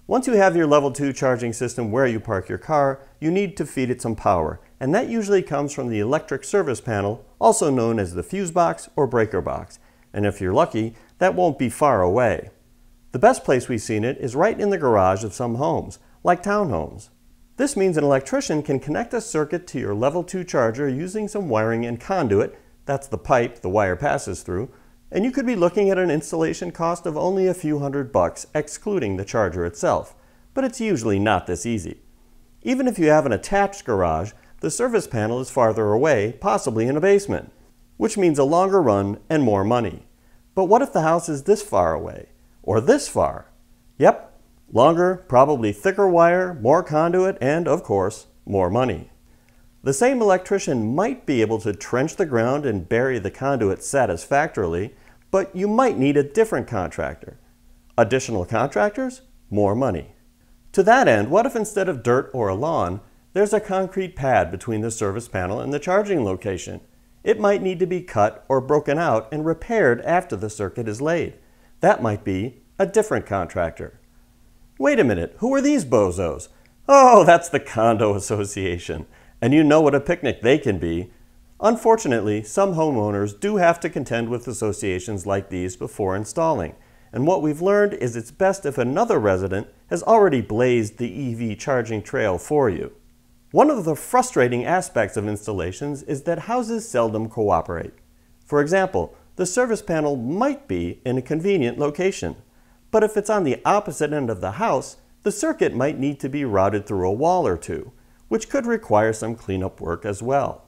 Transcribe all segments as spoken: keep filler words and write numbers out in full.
Once you have your level two charging system where you park your car, you need to feed it some power, and that usually comes from the electric service panel, also known as the fuse box or breaker box. And if you're lucky, that won't be far away. The best place we've seen it is right in the garage of some homes, like townhomes. This means an electrician can connect a circuit to your level two charger using some wiring and conduit, that's the pipe the wire passes through, and you could be looking at an installation cost of only a few hundred bucks, excluding the charger itself. But it's usually not this easy. Even if you have an attached garage, the service panel is farther away, possibly in a basement, which means a longer run and more money. But what if the house is this far away? Or this far? Yep, longer, probably thicker wire, more conduit, and, of course, more money. The same electrician might be able to trench the ground and bury the conduit satisfactorily, but you might need a different contractor. Additional contractors? More money. To that end, what if instead of dirt or a lawn, there's a concrete pad between the service panel and the charging location? It might need to be cut or broken out and repaired after the circuit is laid. That might be a different contractor. Wait a minute, who are these bozos? Oh, that's the condo association. And you know what a picnic they can be. Unfortunately, some homeowners do have to contend with associations like these before installing. And what we've learned is it's best if another resident has already blazed the E V charging trail for you. One of the frustrating aspects of installations is that houses seldom cooperate. For example, the service panel might be in a convenient location, but if it's on the opposite end of the house, the circuit might need to be routed through a wall or two, which could require some cleanup work as well.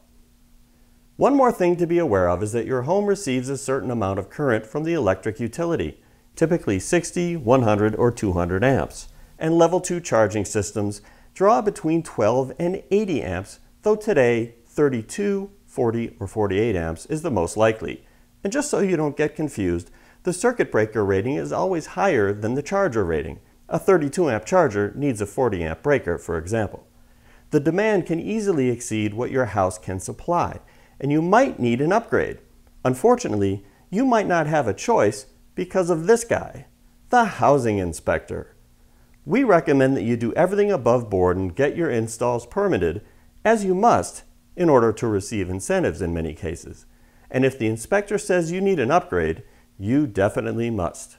One more thing to be aware of is that your home receives a certain amount of current from the electric utility, typically sixty, one hundred, or two hundred amps, and level two charging systems draw between twelve and eighty amps, though today thirty-two, forty, or forty-eight amps is the most likely. And just so you don't get confused, the circuit breaker rating is always higher than the charger rating. A thirty-two amp charger needs a forty amp breaker, for example. The demand can easily exceed what your house can supply, and you might need an upgrade. Unfortunately, you might not have a choice because of this guy, the housing inspector. We recommend that you do everything above board and get your installs permitted, as you must, in order to receive incentives in many cases. And if the inspector says you need an upgrade, you definitely must.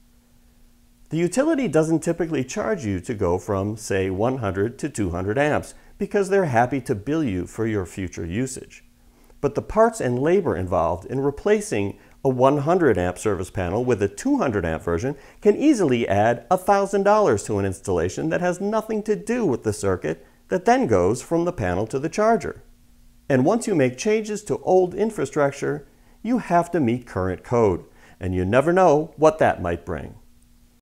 The utility doesn't typically charge you to go from, say, one hundred to two hundred amps because they're happy to bill you for your future usage. But the parts and labor involved in replacing a one hundred amp service panel with a two hundred amp version can easily add one thousand dollars to an installation that has nothing to do with the circuit that then goes from the panel to the charger. And once you make changes to old infrastructure, you have to meet current code, and you never know what that might bring.